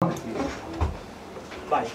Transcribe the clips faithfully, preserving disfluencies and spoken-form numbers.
Vai.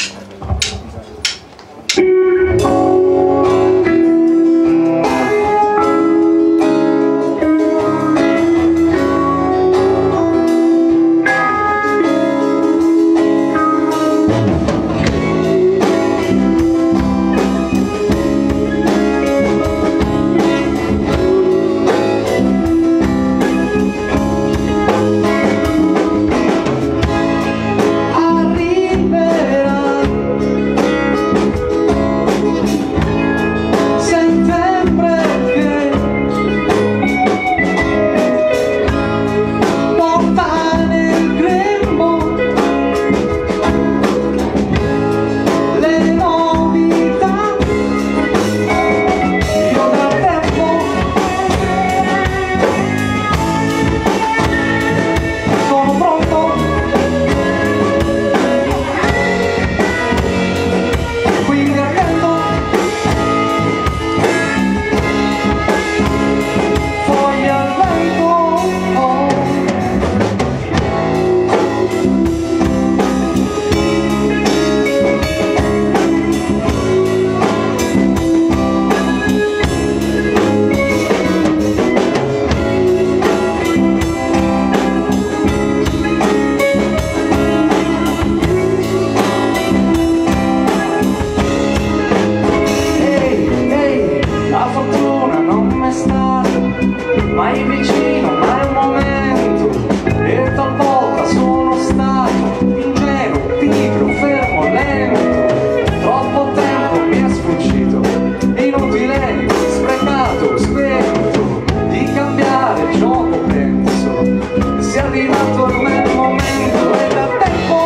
Mai vicino, mai un momento, e talvolta sono stato ingenuo, pigro, fermo, lento. Troppo tempo mi è sfuggito, inutile, sprecato, spento, di cambiare gioco penso. Sia arrivato ormai il momento e da tempo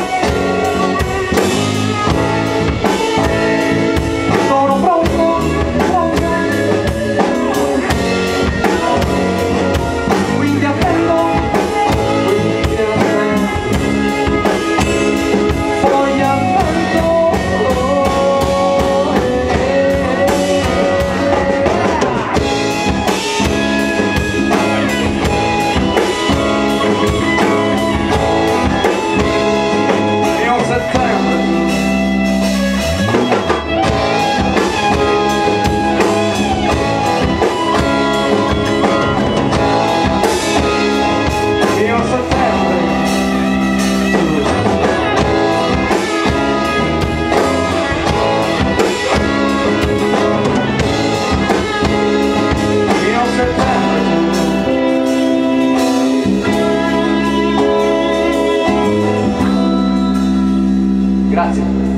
sono pronto. Grazie.